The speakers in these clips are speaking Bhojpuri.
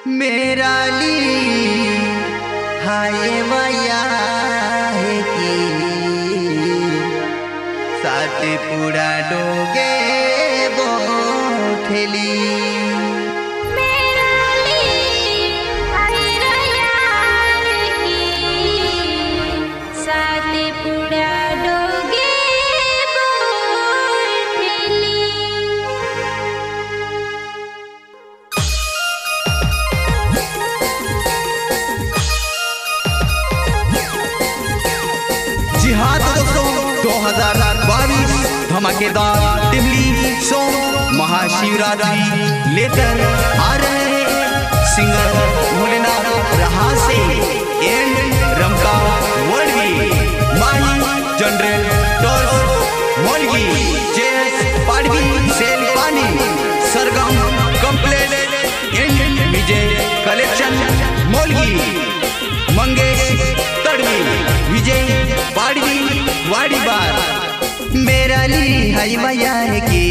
मेरा ली हाय माया है कि साथ पूरा डोगे बोठली हाँ तो दोस्तों 2022 धमाकेदार टिमली सॉन्ग महाशिवरात्रि लेकर आ रहे हैं सिंगर भोलेनाथ रहा से एंड रमका वर्डी माही जनरल टॉस मोलगी जेएस पाड़वी सेल पानी सरगम complete and Vijay collection Molgi Mangesh Tadvi Vijay Padvi वाड़ी बार मेरा ली हई मैया की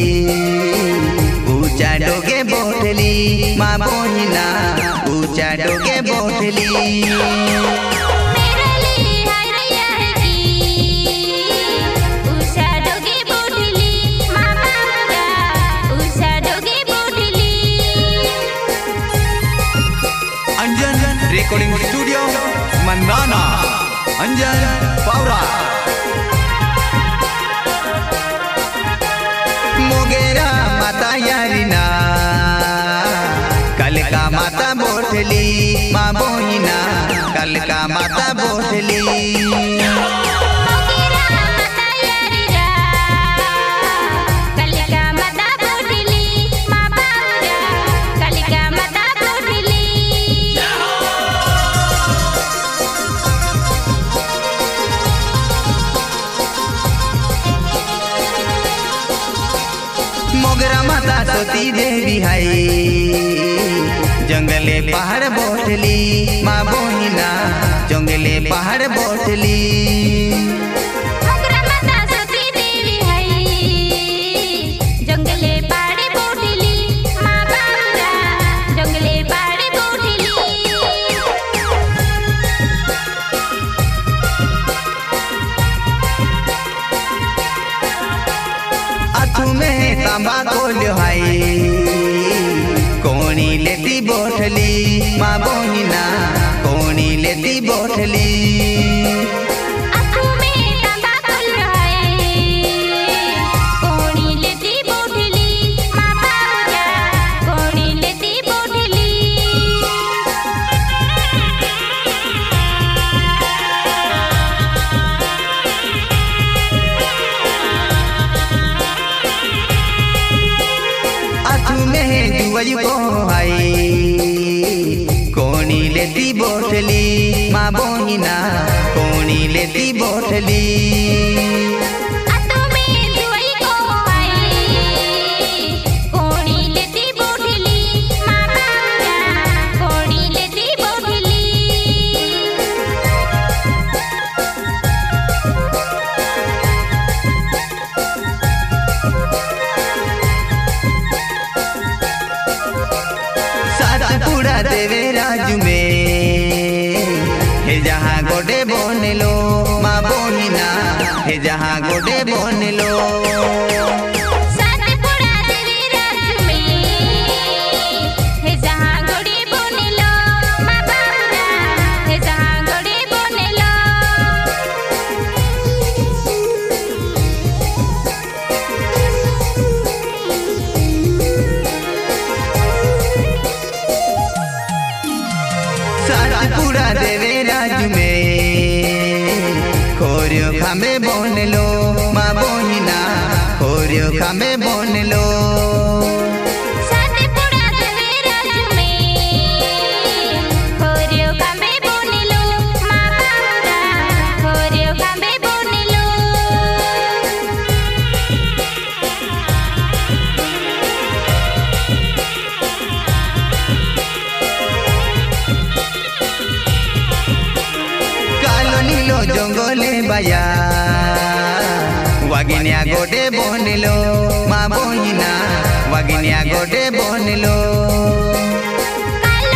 ऊंचा डोगे बोठली माँ बोहिना ऊंचा डोगे बोठली रिकॉर्डिंग स्टूडियो मंदाना अंजन पावरा मोगेरा माता यारिना कल का माता बोठली माँ बोहिना कल का माता बोठली मोगरा माता सती देवी हाई जंगले पहाड़ बोठली माँ बोहिना जंगले पहाड़ बोठली तांबा कोल्यो हाई कोणी लेती बोठली माँ बोहिना कोणी लेती बोठली जुआयु को हाई कोणी लेती बोठली माँ बोहिना कोणी लेती बोठली देवे राजू में हे जहाँ गोडे बोन लो माँ बोहिना हे जहाँ गोडे बोन लो पूरा देवे राजू में खोरियो खामे बोन लो माँ बोहिना खोरियो खामे बोन लो जंगले बाया वागिनिया गोडे बोनलो माँ बोहिना वागिनिया गोडे बोनलो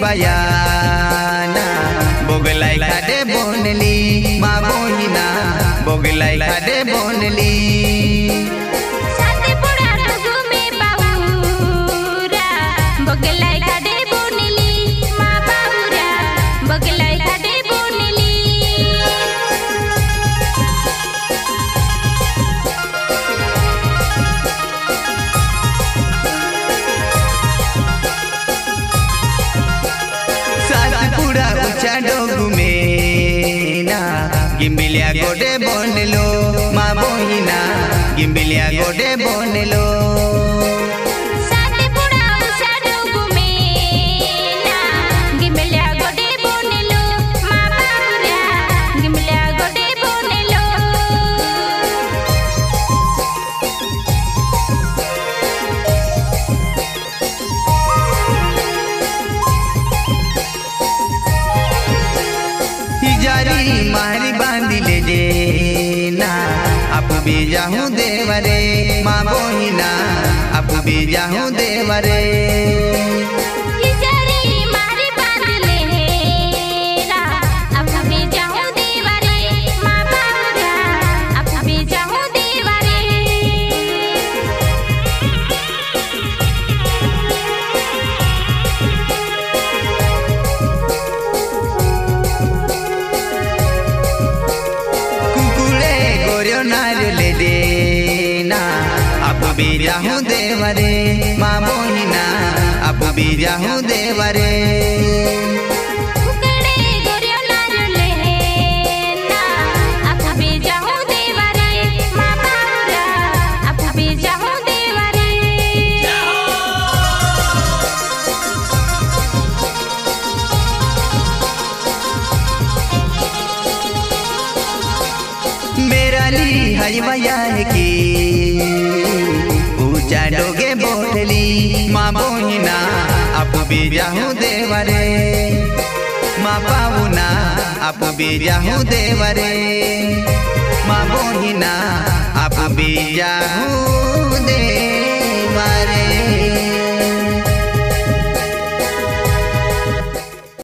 बयाना बोगलाई खादे बोनली माँ बोहिना बोगलाई खादे बोनली गिम्बिलिया गोडे बोनलो माँ बोहिना गिम्बिलिया गोडे बोनलो मारी बांधी ले जे ना आप भी जाऊं देवरे माँ बोहिना आप भी जाऊं देवरे ले देना आप भी जाऊं देवरे माँ बोहिना आप भी जाऊं देवरे हरी भैया की ऊंचा डोगे बोटली माँ बोहिना आप भी जाऊं देवरे माँ पाऊना आप भी जाऊं देवरे माँ बोहिना आप भी जाऊं देवरे।